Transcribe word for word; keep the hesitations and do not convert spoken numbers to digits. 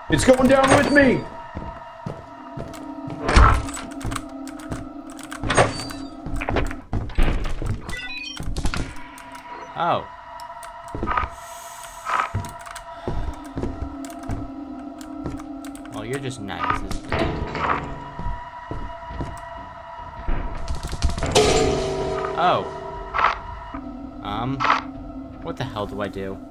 It's going down with me! Oh. Well, you're just nice. Oh. Um, what the hell do I do?